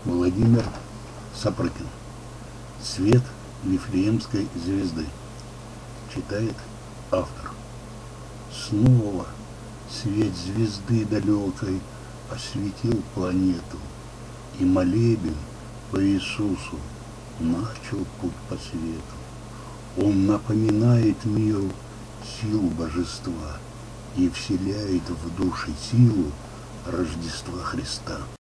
Владимир Сапрыкин. Свет Вифлеемской звезды. Читает автор. Снова свет звезды далекой осветил планету, и молебен по Иисусу начал путь по свету. Он напоминает миру силу божества и вселяет в души силу Рождества Христа.